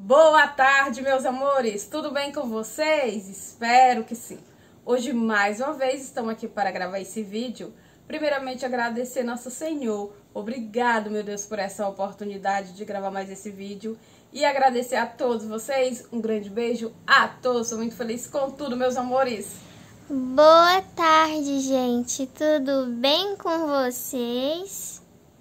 Boa tarde, meus amores! Tudo bem com vocês? Espero que sim! Hoje, mais uma vez, estamos aqui para gravar esse vídeo. Primeiramente, agradecer Nosso Senhor. Obrigado, meu Deus, por essa oportunidade de gravar mais esse vídeo. E agradecer a todos vocês. Um grande beijo a todos. Sou muito feliz com tudo, meus amores. Boa tarde, gente. Tudo bem com vocês?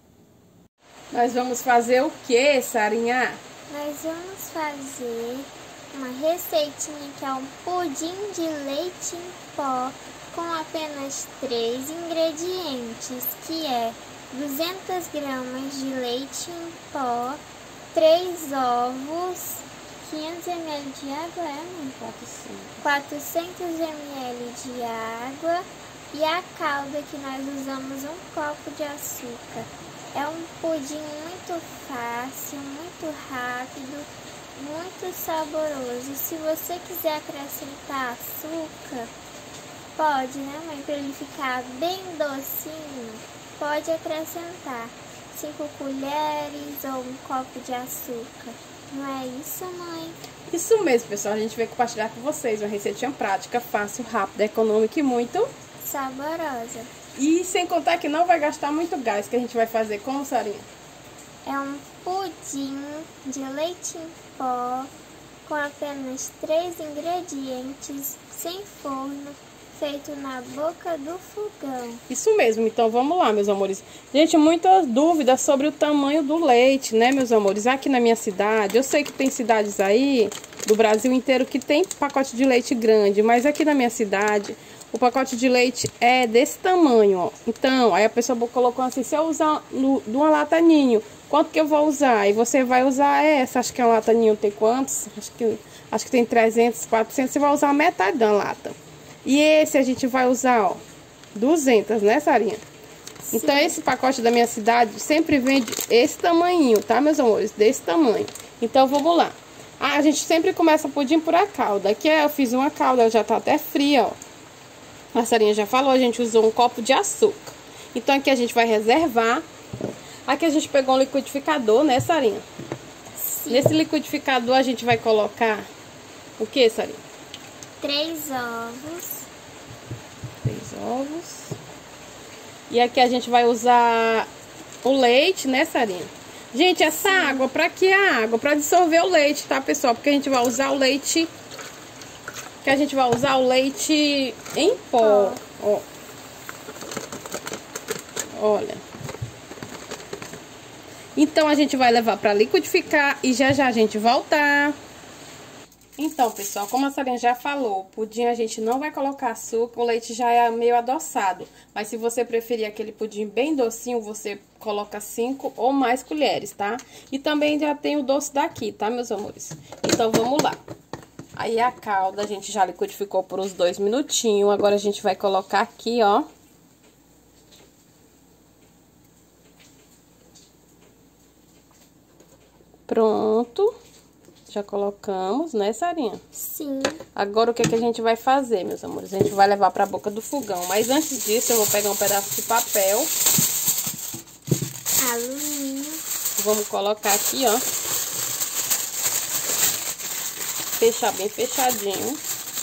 Nós vamos fazer o que, Sarinha? Nós vamos fazer uma receitinha que é um pudim de leite em pó com apenas 3 ingredientes, que é 200 gramas de leite em pó, 3 ovos, 500 ml de água, né? 400 ml de água e a calda que nós usamos 1 copo de açúcar. É um pudim muito fácil, muito rápido, muito saboroso. Se você quiser acrescentar açúcar, pode, né, mãe? Para ele ficar bem docinho, pode acrescentar 5 colheres ou 1 copo de açúcar. Não é isso, mãe? Isso mesmo, pessoal. A gente veio compartilhar com vocês uma receitinha prática, fácil, rápida, econômica e muito saborosa. E sem contar que não vai gastar muito gás, que a gente vai fazer como, Sarinha? É um pudim de leite em pó com apenas 3 ingredientes, sem forno, feito na boca do fogão. Isso mesmo, então vamos lá, meus amores. Gente, muitas dúvidas sobre o tamanho do leite, né, meus amores? Aqui na minha cidade, eu sei que tem cidades aí do Brasil inteiro que tem pacote de leite grande, mas aqui na minha cidade o pacote de leite é desse tamanho, ó. Então, aí a pessoa colocou assim, se eu usar de uma lata ninho, quanto que eu vou usar? E você vai usar essa, acho que a lata ninho tem quantos? Acho que tem 300, 400, você vai usar a metade da lata. E esse a gente vai usar, ó, 200, né, Sarinha? Sim. Então, esse pacote da minha cidade sempre vende esse tamanhinho, tá, meus amores? Desse tamanho. Então, vamos lá. A gente sempre começa o pudim por a calda. Aqui eu fiz uma calda, ela já tá até fria, ó. A Sarinha já falou, a gente usou 1 copo de açúcar. Então, aqui a gente vai reservar. Aqui a gente pegou um liquidificador, né, Sarinha? Sim. Nesse liquidificador a gente vai colocar o que, Sarinha? 3 ovos. 3 ovos. E aqui a gente vai usar o leite, né, Sarinha? Gente, essa água, pra que a água? Pra dissolver o leite, tá, pessoal? Porque a gente vai usar o leite... Que a gente vai usar o leite em pó, ó. Olha. Então, a gente vai levar pra liquidificar e já já a gente voltar. Então, pessoal, como a Sarinha já falou, o pudim a gente não vai colocar açúcar, o leite já é meio adoçado. Mas se você preferir aquele pudim bem docinho, você coloca 5 ou mais colheres, tá? E também já tem o doce daqui, tá, meus amores? Então, vamos lá. Aí a calda a gente já liquidificou por uns 2 minutinhos. Agora a gente vai colocar aqui, ó. Pronto. Já colocamos, né, Sarinha? Sim. Agora o que é que a gente vai fazer, meus amores? A gente vai levar pra boca do fogão. Mas antes disso eu vou pegar um pedaço de papel. Alumínio. Vamos colocar aqui, ó. Fechar bem fechadinho.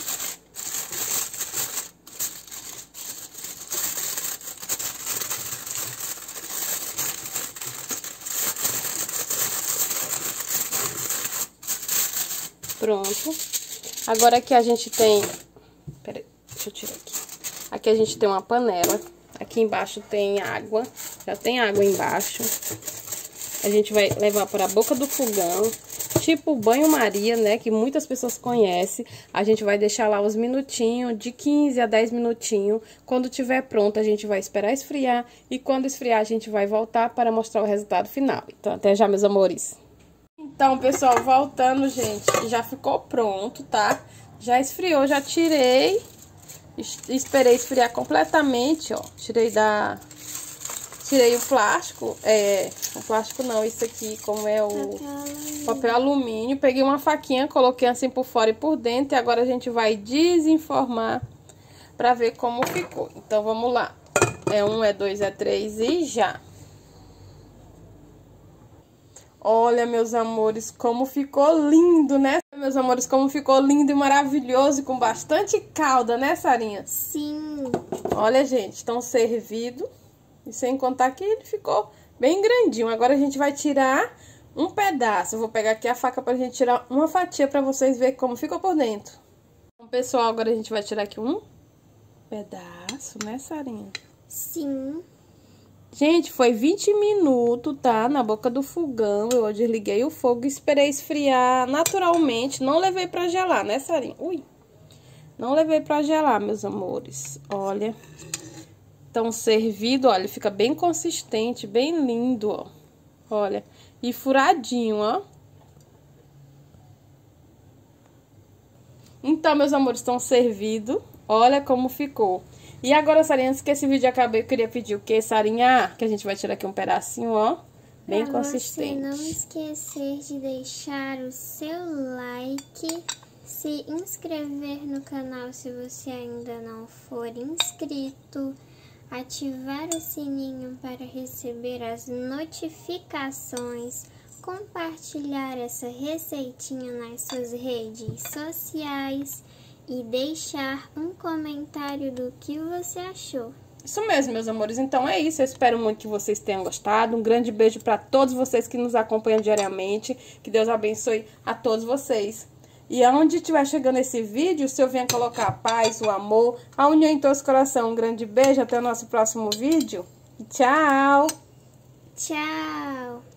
Pronto. Agora aqui a gente tem... Peraí, deixa eu tirar aqui. Aqui a gente tem uma panela. Aqui embaixo tem água. Já tem água embaixo. A gente vai levar para a boca do fogão. Tipo banho-maria, né, que muitas pessoas conhecem. A gente vai deixar lá uns minutinhos, de 15 a 10 minutinhos. Quando tiver pronto, a gente vai esperar esfriar. E quando esfriar, a gente vai voltar para mostrar o resultado final. Então, até já, meus amores. Então, pessoal, voltando, gente, já ficou pronto, tá? Já esfriou, já tirei. Esperei esfriar completamente, ó. Tirei o plástico, o plástico não, isso aqui, como é o papel alumínio. Peguei uma faquinha, coloquei assim por fora e por dentro. E agora a gente vai desenformar pra ver como ficou. Então, vamos lá. É 1, é 2, é 3 e já. Olha, meus amores, como ficou lindo, né? Meus amores, como ficou lindo e maravilhoso e com bastante calda, né, Sarinha? Sim. Olha, gente, estão servido. E sem contar que ele ficou bem grandinho. Agora a gente vai tirar um pedaço. Eu vou pegar aqui a faca pra gente tirar uma fatia pra vocês verem como ficou por dentro. Então, pessoal, agora a gente vai tirar aqui um pedaço, né, Sarinha? Sim. Gente, foi 20 minutos, tá? Na boca do fogão. Eu desliguei o fogo e esperei esfriar naturalmente. Não levei pra gelar, né, Sarinha? Ui! Não levei pra gelar, meus amores. Olha. Então, servido, olha, fica bem consistente, bem lindo, ó. Olha. E furadinho, ó. Então, meus amores, estão servidos. Olha como ficou. E agora, Sarinha, antes que esse vídeo acabe, eu queria pedir o quê, Sarinha? Que a gente vai tirar aqui um pedacinho, ó, bem consistente. Pra você não esquecer de deixar o seu like, se inscrever no canal se você ainda não for inscrito, ativar o sininho para receber as notificações, compartilhar essa receitinha nas suas redes sociais e deixar um comentário do que você achou. Isso mesmo, meus amores. Então é isso. Eu espero muito que vocês tenham gostado. Um grande beijo para todos vocês que nos acompanham diariamente. Que Deus abençoe a todos vocês. E aonde estiver chegando esse vídeo, o Senhor venha colocar a paz, o amor, a união em todos os corações. Um grande beijo. Até o nosso próximo vídeo. E tchau! Tchau!